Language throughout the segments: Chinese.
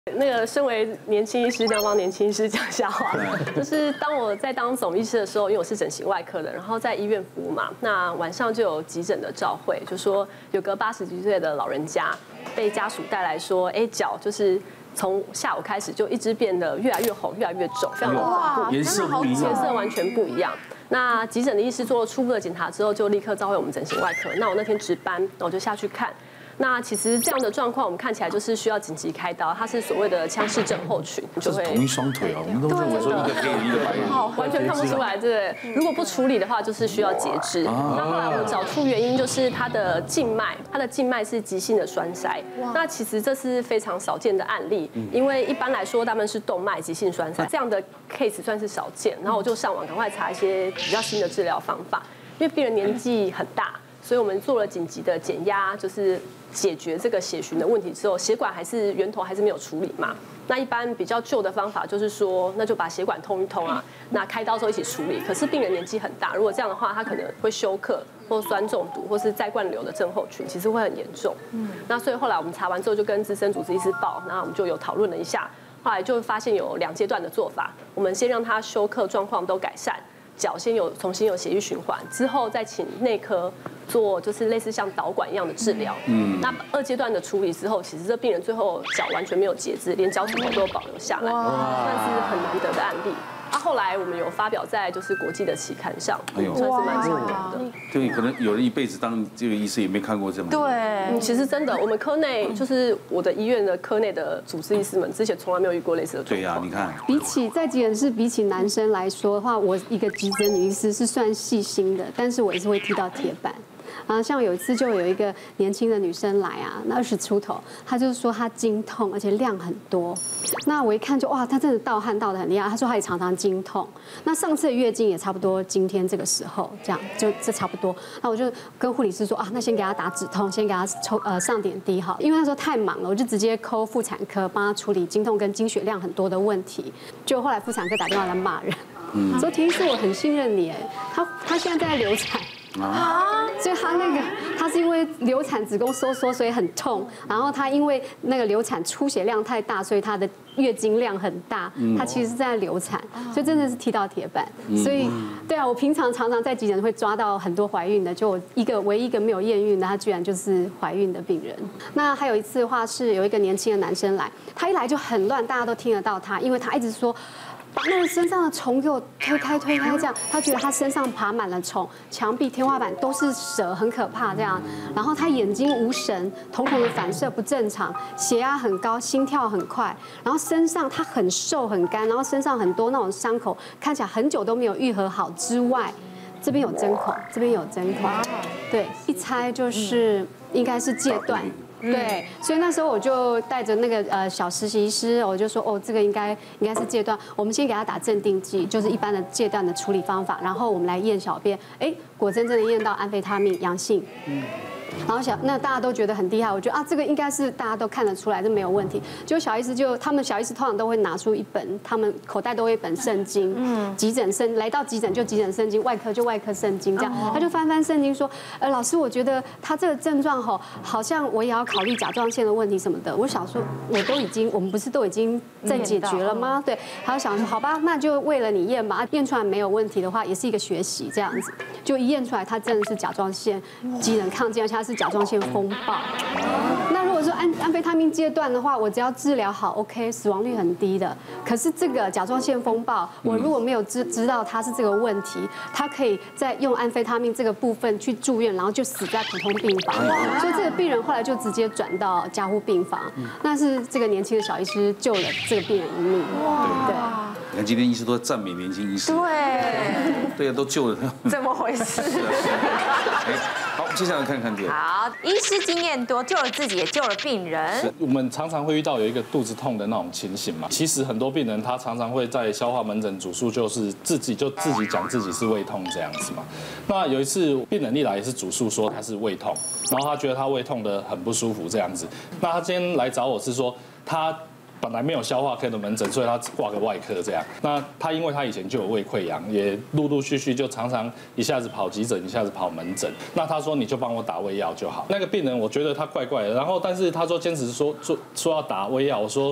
那个身为年轻医师，要帮年轻医师讲下话，就是当我在当总医师的时候，因为我是整形外科的，然后在医院服务嘛，那晚上就有急诊的照会，就说有个80几岁的老人家被家属带来说，哎，脚就是从下午开始就一直变得越来越红，越来越肿，非常的恐怖， 颜色不一样， 颜色完全不一样。那急诊的医师做了初步的检查之后，就立刻召回我们整形外科。那我那天值班，那我就下去看。那其实这样的状况，我们看起来就是需要紧急开刀，它是所谓的腔室症候群， 就会同一双腿啊，我们都认为说一个黑人一个白人， 完全看不出来，对。如果不处理的话，就是需要截肢。那后来我们找出原因，就是他的静脉是急性的栓塞。那其实这是非常少见的案例，因为一般来说他们是动脉急性栓塞，这样的 case 算是少见。然后我就上网赶快查一些比较新的治疗方法，因为病人年纪很大。所以我们做了紧急的减压，就是解决这个血循的问题之后，血管源头还是没有处理嘛。那一般比较旧的方法就是说，那就把血管通一通啊，那开刀之后一起处理。可是病人年纪很大，如果这样的话，他可能会休克或酸中毒，或是再灌流的症候群，其实会很严重。那所以后来我们查完之后，就跟资深主治医师报，然后我们就有讨论了一下，后来就发现有2阶段的做法。我们先让他休克状况都改善。脚先重新有血液循环，之后再请内科做就是类似像导管一样的治疗。那2阶段的处理之后，其实这病人最后脚完全没有截肢，连脚趾头都有保留下来，算是很难得的案例。后来我们有发表在就是国际的期刊上，算是蛮成功的。 对，可能有人一辈子当这个医师也没看过这么多。 对， 其实真的，我们科内就是我的医院的科内的主治医师们，之前从来没有遇过类似的状况。 对呀，你看， 比起在急诊室，比起男生来说的话，我一个急诊女医师是算细心的，但是我也是会踢到铁板。像有一次就有一个年轻的女生来啊，那20出头，她就是说她经痛，而且量很多。那我一看就哇，她真的盗汗盗得很厉害。她说她也常常经痛。那上次的月经也差不多今天这个时候，这样就这差不多。那我就跟护理师说啊，那先给她打止痛，先给她上点滴好，因为那时候太忙了，我就直接call妇产科帮她处理经痛跟经血量很多的问题。就后来妇产科打电话来骂人，说田医师我很信任你，哎，她现在在流产。所以他是因为流产子宫收缩，所以很痛。然后他因为那个流产出血量太大，所以他的月经量很大。他其实是在流产，所以真的是踢到铁板。所以对啊，我平常常常在急诊会抓到很多怀孕的，就我唯一一个没有验孕的，他居然就是怀孕的病人。那还有一次的话是有一个年轻的男生来，他一来就很乱，大家都听得到他，因为他一直说。把那个身上的虫给我推开，这样他觉得他身上爬满了虫，墙壁、天花板都是蛇，很可怕这样。然后他眼睛无神，瞳孔的反射不正常，血压很高，心跳很快。然后身上他很瘦很干，然后身上很多那种伤口，看起来很久都没有愈合好之外，这边有针孔，这边有针孔，对，一猜就是应该是戒断。对，所以那时候我就带着那个小实习师，我就说哦，这个应该是戒断，我们先给他打镇定剂，就是一般的戒断的处理方法，然后我们来验小便，哎，果真的验到安非他命阳性。然后那大家都觉得很厉害，我觉得啊，这个应该是大家都看得出来，这没有问题。就小医师他们小医师通常都会拿出一本，他们口袋都会一本圣经，急诊来到急诊就急诊圣经，外科就外科圣经这样，他就翻圣经说，老师，我觉得他这个症状好像我也要考虑甲状腺的问题什么的。我想说，我们不是都已经在解决了吗？对，他就想说，好吧，那就为了你验吧，验出来没有问题的话，也是一个学习这样子。就一验出来，他真的是甲状腺机能亢进，而且他是甲状腺风暴。那如果说安非他命阶段的话，我只要治疗好 ，OK， 死亡率很低的。可是这个甲状腺风暴，我如果没有知道它是这个问题，他可以再用安非他命这个部分去住院，然后就死在普通病房。所以这个病人后来就直接转到加护病房。那是这个年轻的小医师救了这个病人一命。对。 你看今天医师都在赞美年轻医师。对啊，都救了他。 怎么回事？ 好，接下来看看这个。 好，医师经验多，救了自己也救了病人。 我们常常会遇到有一个肚子痛的那种情形嘛。其实很多病人他常常会在消化门诊主诉，就是自己讲自己是胃痛这样子嘛。那有一次病人一来也是主诉说他是胃痛，然后他觉得他胃痛的很不舒服这样子。那他今天来找我是说他本来没有消化科的门诊，所以他挂个外科这样。那他因为他以前就有胃溃疡，也陆陆续续就常常一下子跑急诊，一下子跑门诊。那他说你就帮我打胃药就好。那个病人我觉得他怪怪的，然后但是他说坚持说要打胃药，我说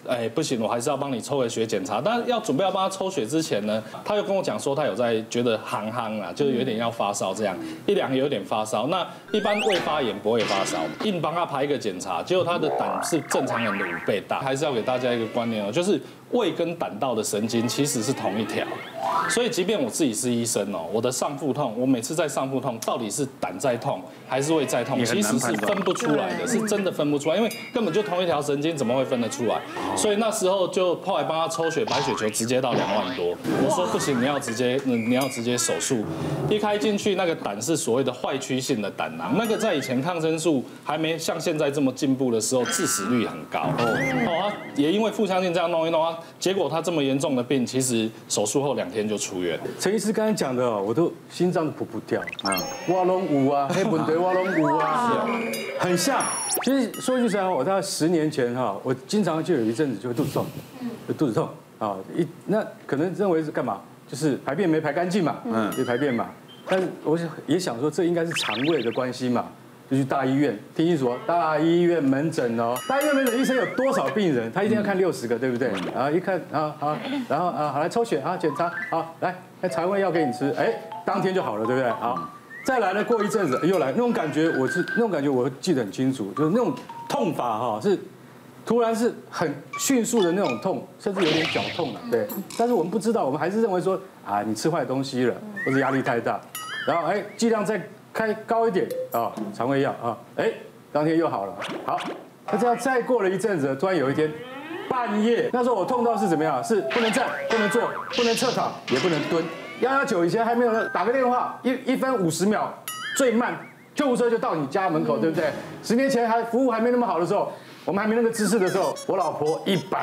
不行，我还是要帮你抽个血检查。但要准备要帮他抽血之前呢，他又跟我讲说他有在觉得憨啊，就是有点要发烧这样，1、2个有点发烧。那一般胃发炎不会发烧，硬帮他排一个检查，结果他的胆是正常人的5倍大。还是要给大家一个观念哦，就是胃跟胆道的神经其实是同一条，所以即便我自己是医生哦，我的上腹痛，我每次在上腹痛，到底是胆在痛还是胃在痛，其实是分不出来的，是真的分不出来，因为根本就同一条神经，怎么会分得出来？所以那时候就后来帮他抽血，白血球直接到2万多，我说不行，你要直接手术。一开进去，那个胆是所谓的坏疽性的胆囊，那个在以前抗生素还没像现在这么进步的时候，致死率很高。也因为腹腔镜这样弄一弄啊，结果他这么严重的病，其实手术后2天就出院。 陈医师刚才讲的，我都心脏扑扑跳啊，我拢有啊，黑本对我拢有啊，很像。其实说句实在话，我大概10年前哈，我经常就有一阵子就会肚子痛，肚子痛啊，那可能认为是干嘛？就是排便没排干净嘛，就排便嘛。但是我也想说，这应该是肠胃的关系嘛。就去大医院，听清楚哦，大医院门诊哦，大医院门诊医生有多少病人？他一天要看60个，对不对？然后一看啊好，然后好来抽血啊检查，好来肠胃药给你吃，当天就好了，对不对？好，再来呢，过一阵子又来，那种感觉我记得很清楚，就是那种痛法哈是突然是很迅速的那种痛，甚至有点绞痛了，对。但是我们不知道，我们还是认为说啊你吃坏东西了，或者压力太大，然后剂量再开高一点啊，肠胃药啊，当天又好了。好，那这样再过了一阵子，突然有一天半夜，那时候我痛到是怎么样？是不能站、不能坐、不能侧躺，也不能蹲。119以前还没有打个电话，1分50秒，最慢救护车就到你家门口，对不对？10年前服务还没那么好的时候，我们还没那个姿势的时候，我老婆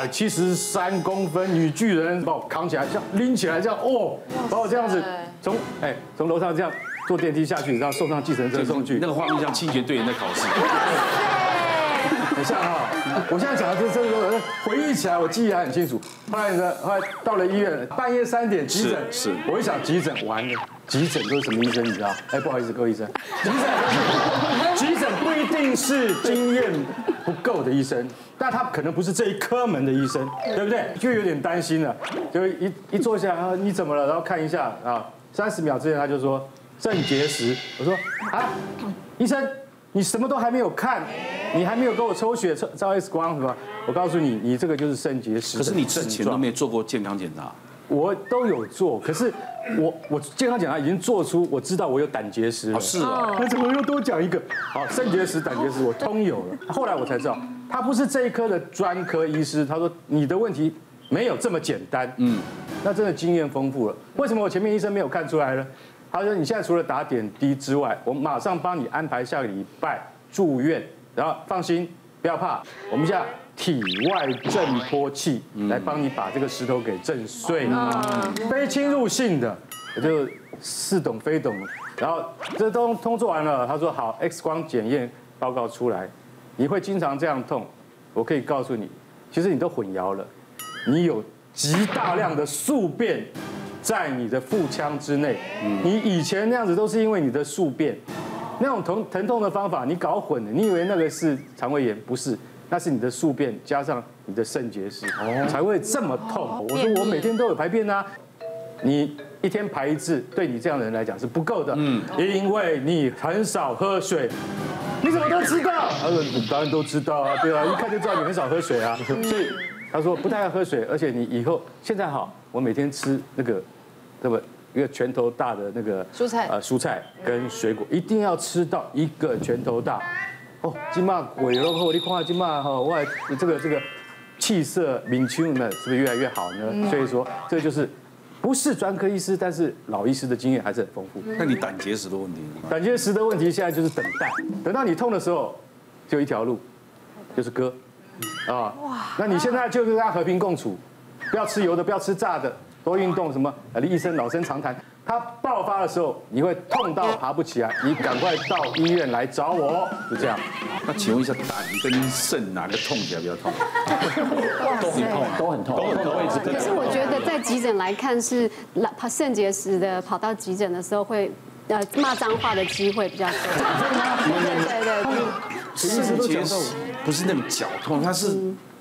173公分女巨人把我扛起来，像拎起来这样把我这样子从楼上这样。坐电梯下去，然后送上计程车送去， 那个画面像清洁队员在考试， 很像哈。我现在讲的这个回忆起来，我记忆还很清楚。后来到了医院，半夜3点急诊， 是。 我一想急诊完了，急诊都是什么医生你知道？不好意思，各位医生，急诊不一定是经验不够的医生，但他可能不是这一科门的医生，对不对？就有点担心了，就一坐下啊，你怎么了？然后看一下啊，30秒之前他就说。肾结石，我说啊，医生，你什么都还没有看，你还没有给我抽血、照 X 光是吧？我告诉你，你这个就是肾结石。 可是你之前都没做过健康检查？ 我都有做，可是我健康检查已经做出，我知道我有胆结石了。 是哦， 那怎么又多讲一个？好，肾结石、胆结石我通有了。后来我才知道，他不是这一科的专科医师，他说你的问题没有这么简单。那真的经验丰富了。为什么我前面医生没有看出来呢？他说：“你现在除了打点滴之外，我马上帮你安排下个礼拜住院，然后放心，不要怕，我们现在体外震波器来帮你把这个石头给震碎，非侵入性的，我就似懂非懂。然后这都通做完了，他说好 ，X 光检验报告出来，你会经常这样痛，我可以告诉你，其实你都混淆了，你有极大量的宿便。”在你的腹腔之内，你以前那样子都是因为你的宿便，那种疼痛的方法你搞混了，你以为那个是肠胃炎，不是，那是你的宿便加上你的肾结石，才会这么痛。我说我每天都有排便啊，你1天排1次，对你这样的人来讲是不够的，因为你很少喝水。你怎么都知道？他说当然都知道啊，对啊，一看就知道你很少喝水啊，所以他说不太爱喝水，而且你以后现在好。我每天吃那个，一个拳头大的那个蔬菜跟水果，一定要吃到1个拳头大。今嘛鬼了后，你看今嘛我这个气色明清呢，是不是越来越好呢？所以说这就是不是专科医师，但是老医师的经验还是很丰富。 那你胆结石的问题？ 胆结石的问题现在就是等待，等到你痛的时候，就一条路，就是割。那你现在就跟他和平共处。不要吃油的，不要吃炸的，多运动什么？医生老生常谈。它爆发的时候，你会痛到爬不起来，你赶快到医院来找我，就这样。 那请问一下，胆跟肾哪个痛起来比较痛？ 都很痛， 都很痛，都很痛位置。 可是我觉得在急诊来看，是肾结石的跑到急诊的时候会骂脏话的机会比较多。对。 肾结石不是那种绞痛，它是。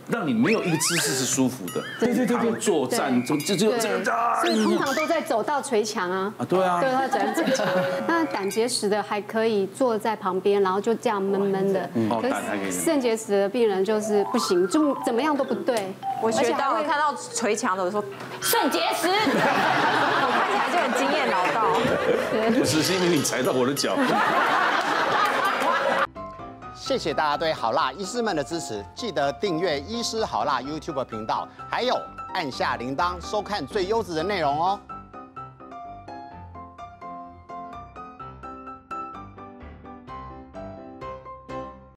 让你没有一个姿势是舒服的。 对， 坐站就这样。 所以通常都在走到捶墙啊。 对啊。 对，他走到捶墙。那胆结石的还可以坐在旁边，然后就这样闷闷的。可是肾结石的病人就是不行，就怎么样都不对。 我学到了，看到捶墙的我说肾结石，我看起来就很经验老道。 不是，是因为你踩到我的脚。 谢谢大家对好辣医师们的支持，记得订阅医师好辣 YouTube 频道，还有按下铃铛收看最优质的内容哦。